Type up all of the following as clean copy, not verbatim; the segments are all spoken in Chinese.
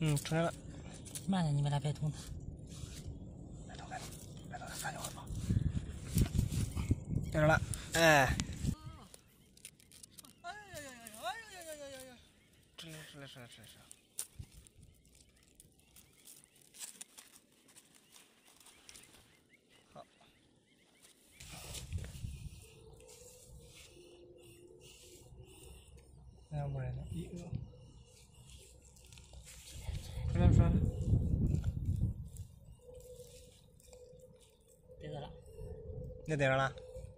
出来了。 慢点，你把它别动它。 别动，它撒一会儿吧。对着了，哎。哎呀！吃了。好。要不然呢？出来。 对着了。 你对着了？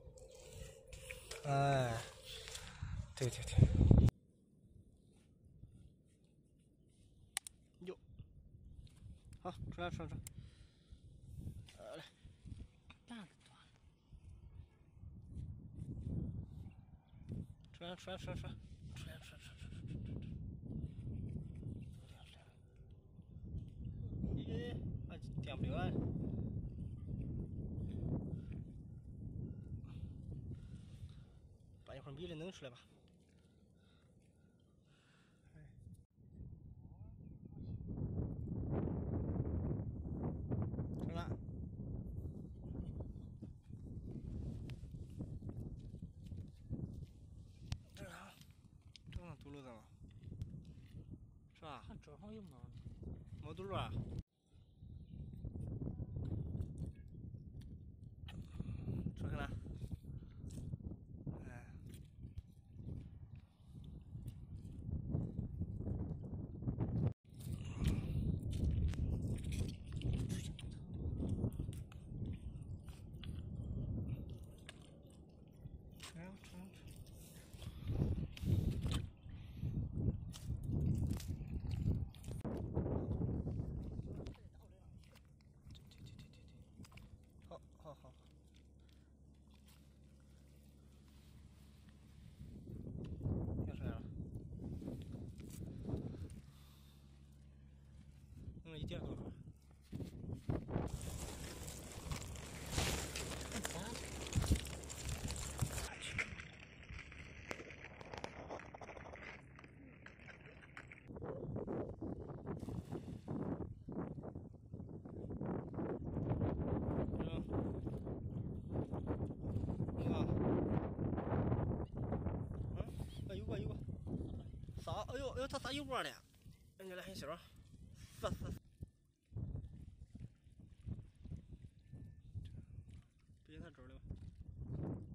哎，对。哟，好，出来。来， 半个断了。 出来。咦，还点不了啊？把一会儿米的弄出来吧。出来。这上堵路子了，是吧？ 看这上有没？ 没堵路啊？出去了。哎。出。好。又出来了。弄了1点多会儿。有个，撒，哎呦，它撒油包了，人家来很小，撒，别它这儿了。